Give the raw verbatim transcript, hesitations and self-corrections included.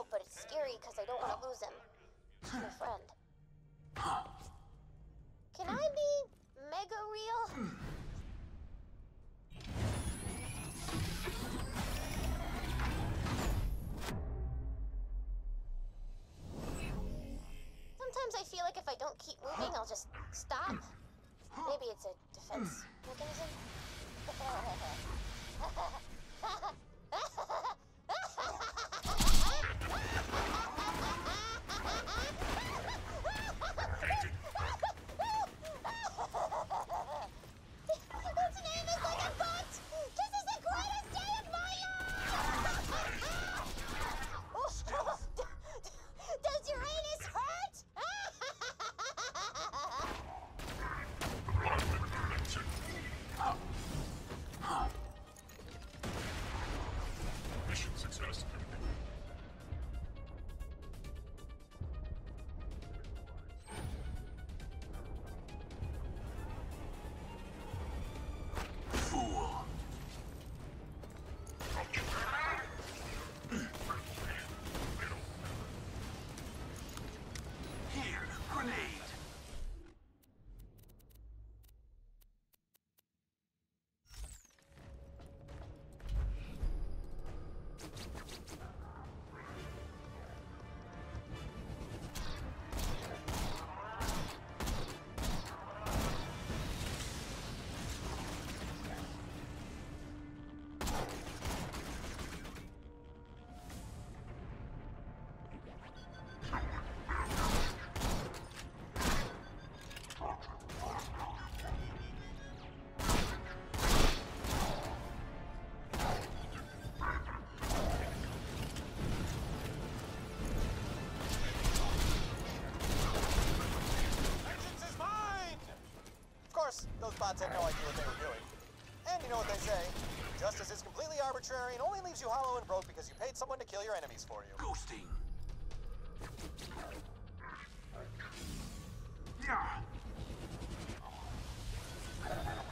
but it's scary because I don't want to lose him. He's my friend. Can I be mega real? Sometimes I feel like if I don't keep moving, I'll just stop. Maybe it's a defense mechanism. Its name is like a butt! This is the greatest day of my life! Does Uranus hurt? Mission success. Fool. Here, grenade. Vengeance is mine! Of course, those bots had no idea what they were doing. And you know what they say, justice is completely arbitrary and only leaves you hollow and broke because you paid someone to kill your enemies for you. Ghosting. Yeah.